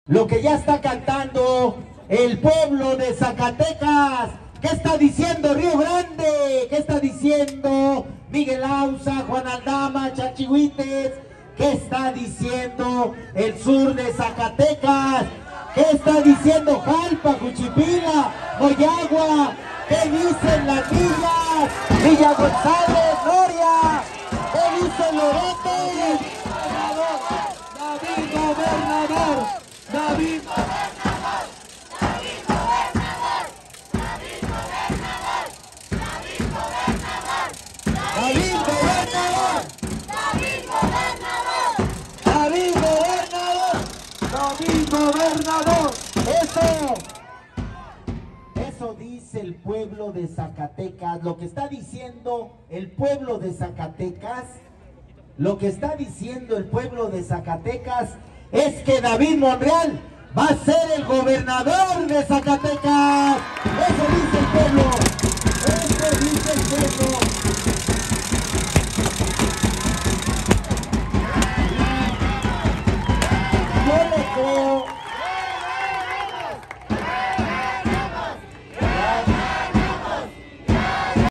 lo que ya está cantando el pueblo de Zacatecas. ¿Qué está diciendo Río Grande? ¿Qué está diciendo Miguel Ausa, Juan Aldama, Chachihuites? ¿Qué está diciendo el sur de Zacatecas? ¿Qué está diciendo Jalpa, Juchipila, Moyagua? ¿Qué dicen las villas? Villa González, Noria. ¿Qué dice Loreto? David Gobernador, David Gobernador, David Gobernador, David Gobernador, David Gobernador, David Gobernador, David Gobernador, David Gobernador, David Gobernador. Eso dice el pueblo de Zacatecas. Lo que está diciendo el pueblo de Zacatecas, lo que está diciendo el pueblo de Zacatecas es que David Monreal va a ser el gobernador de Zacatecas. Eso dice el pueblo.